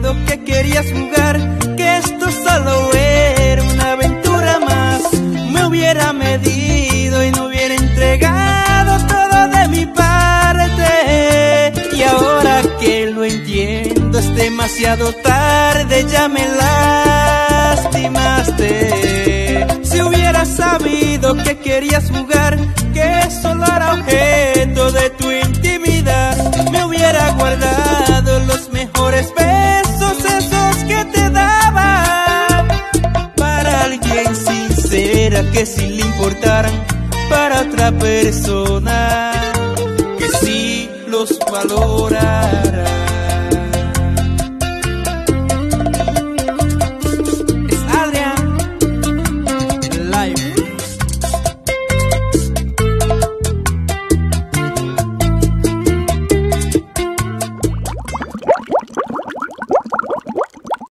sabido que querías jugar, que esto solo era una aventura más, me hubiera medido y no hubiera entregado todo de mi parte. Y ahora que lo entiendo es demasiado tarde, ya me lastimaste. Si hubiera sabido que querías jugar, que solo era objeto de tu intimidad, me hubiera guardado los mejores besos, esos que te daba, para alguien sincera que sí le importaran, para otra persona que sí los valora.